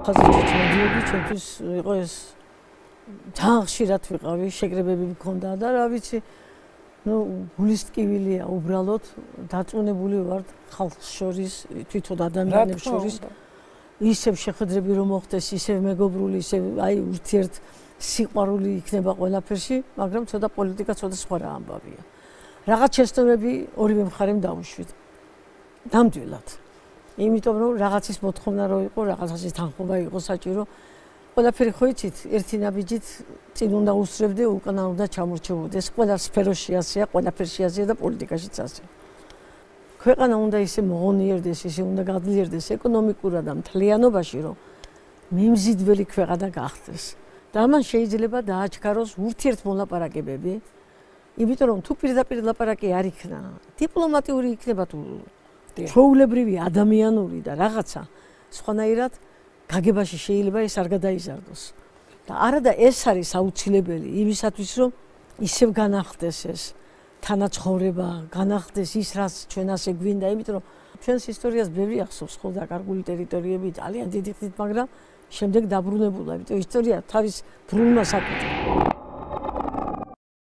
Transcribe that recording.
ხაზი ჩემთვის იყო ეს თან ხშირად ვიყავი, შეკრებები მქონდა და რა ვიცი, გულის ტკივილია უბრალოდ დაწუნებული ვარ ხალხს შორის, თვითონ ადამიანებს შორის. ისევ შეხვედრები რომ მოხდეს, ისევ მეგობრული, ისევ აი ურთიერთ სიყვარული იქნება ყველაფერში, მაგრამ ცოტა პოლიტიკა ცოტა სხვა რა ამბავია. რაღაც შეცდომები ორივე მხარემ დაუშვით. ნამდვილად. იმიტომ რომ რაღაცის მოთხოვნა რო იყო, რაღაცის თანხმობა იყო საჭირო. ყველაფერი ხო იცით, ერთი ნაბიჯით წინ უნდა უსწრებდე, უკან უნდა ჩამორჩებოდეს. ყველა სფეროში ასეა, ყველაფერში ასეა და პოლიტიკაშიც ასეა. ქვეყანა უნდა ისე მოღონიერდეს, ისე უნდა გაძლიერდეს ეკონომიკურად და მთლიანობაში, რომ მიმზიდველი ქვეყანა გახდეს. და ამან შეიძლება დააჩქაროს ურთიერთმოლაპარაკებები, იმიტომ რომ თუ პირდაპირ ლაპარაკი არ იქნა, დიპლომატიური იქნება თუ ჩვეულებრივი ადამიანური და რაღაცა, სხვანაირად გაგებაში შეიძლება ეს არ გადაიზარდოს. და არადა ეს არის აუცილებელი იმისათვის, რომ ისევ განახდეს ეს თანაცხოვრება, განახდეს ის, რაც ჩვენ ასე გვინდა, იმიტომ რომ ჩვენს ისტორიას ბევრი ახსოვს ხო დაკარგული ტერიტორიები ძალიან დიდი ხნით, მაგრამ შემდეგ დაბრუნებულა, იმიტომ ისტორია თავის ბრუნვას აკეთებს.